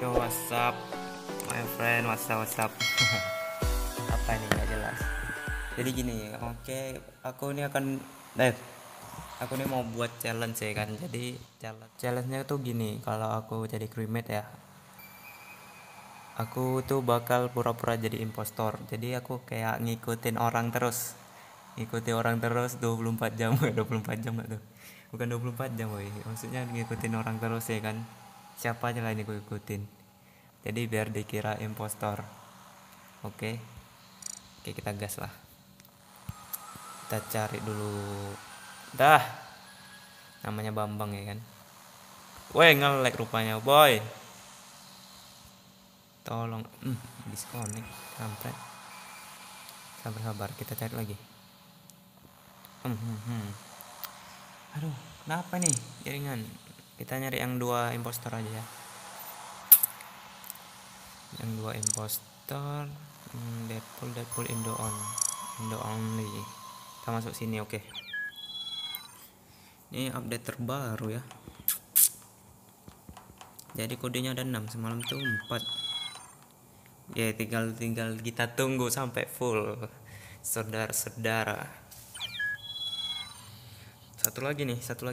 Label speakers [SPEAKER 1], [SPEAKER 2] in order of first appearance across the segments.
[SPEAKER 1] what's up my friend, what's up. Apa ini nggak jelas. Jadi gini, oke, aku ini mau buat challenge ya kan. Jadi challenge-nya tuh gini, kalau aku jadi crewmate ya, aku tuh bakal pura-pura jadi impostor. Jadi aku kayak ngikutin orang terus, 24 jam. 24 jam gak tuh, bukan 24 jam woy, maksudnya ngikutin orang terus ya kan, siapa aja lah ini gue ikutin, jadi biar dikira impostor. Oke, oke, kita gas lah, kita cari dulu. Dah, namanya Bambang ya kan. Woi, nge-lag rupanya boy, tolong. Disconnect sampai. Sabar, kita cari lagi. Aduh, kenapa nih jaringan? Kita nyari yang 2 impostor aja ya. Yang 2 impostor. Deadpool Indo only. Kita masuk sini, oke. Ini update terbaru ya. Jadi kodenya ada 6, semalam tuh 4. Ya, tinggal kita tunggu sampai full, saudara-saudara. Satu lagi.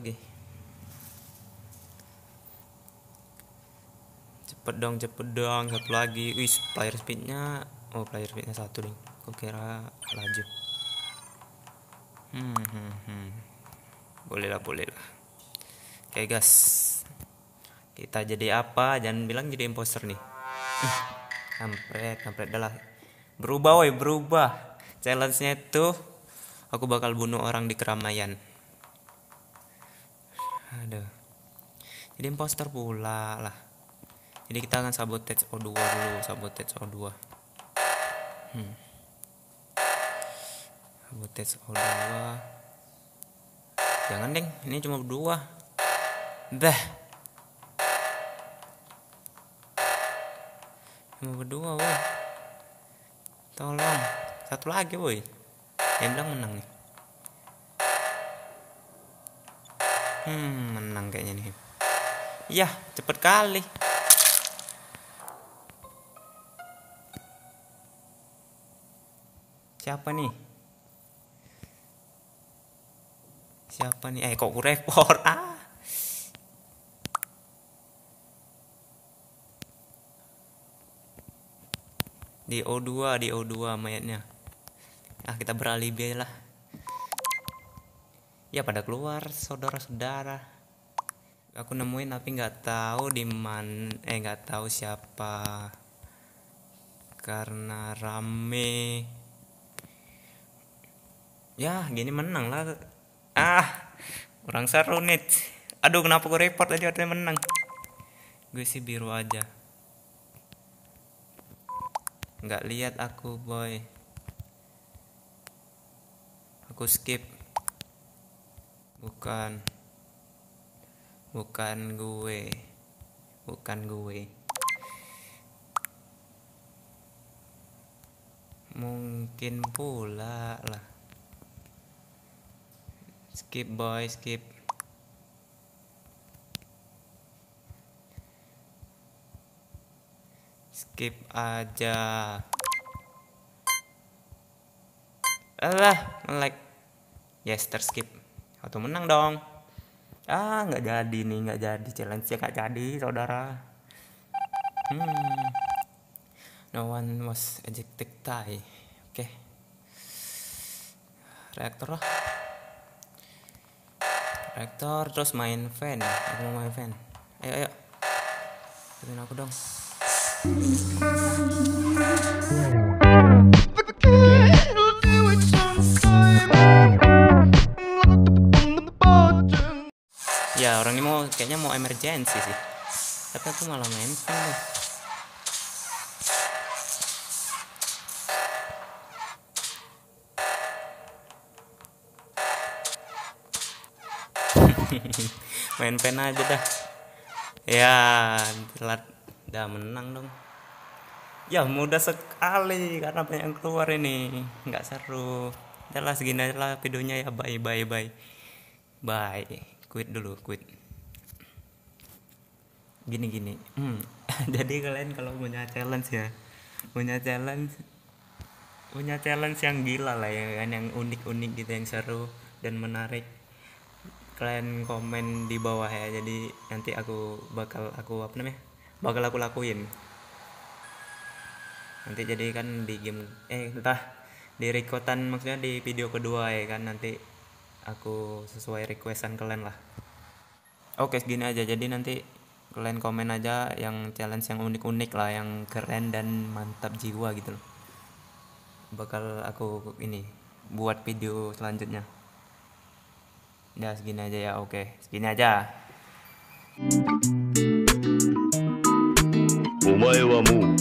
[SPEAKER 1] Cepet dong, satu lagi. Wis, player speednya 1 nih. Kok kira laju. Boleh lah. Oke guys, kita jadi apa? Jangan bilang jadi imposter nih. Kampret dah lah. Berubah. Challenge-nya itu aku bakal bunuh orang di keramaian. Aduh, jadi imposter pula lah. Jadi kita akan sabotage O2 dulu. Sabotage O2. Jangan deng, ini cuma berdua. Cuma berdua woi. Tolong, satu lagi woi. Yang bilang menang nih. Menang kayaknya nih. Yah, cepet kali. Siapa nih? Kok ku report? Di O2 mayatnya. Kita beralibi aja lah. Ya pada keluar saudara-saudara. Aku nemuin tapi nggak tahu di mana, nggak tahu siapa. Karena rame. Ya, gini menang lah. Orang seru nih. Aduh, kenapa gue report tadi artinya menang. Gue sih biru aja. Nggak lihat aku boy. Aku skip. Bukan gue. Mungkin pula lah. Skip boy, skip. Skip aja. Like. Yes, terskip. Atau menang dong. Nggak jadi challenge-nya, nggak jadi saudara. No one was ejected tie. Oke. Reaktor terus main fan. Aku mau main fan. Ayo. Ikutin aku dong. Ya, orang ini kayaknya mau emergency sih. Tapi aku malah main fan. Main pen aja dah. Ya, telat. Dah menang dong. Ya, mudah sekali karena banyak yang keluar ini. Nggak seru. Jelas segini aja lah videonya ya. Bye. Quit dulu. gini. Jadi kalian kalau punya challenge ya, punya challenge punya challenge yang gila lah ya kan, yang unik-unik gitu, yang seru dan menarik, kalian komen di bawah ya. Jadi nanti aku apa namanya, bakal aku lakuin nanti. Jadi kan di game entah di rekotan, maksudnya di video kedua ya kan, nanti aku sesuai requestan kalian lah. Oke, segini aja. Jadi nanti kalian komen aja yang challenge yang unik-unik lah, yang keren dan mantap jiwa gitu loh. Bakal aku ini buat video selanjutnya. Udah segini aja ya. Oke, segini aja.
[SPEAKER 2] お前はもう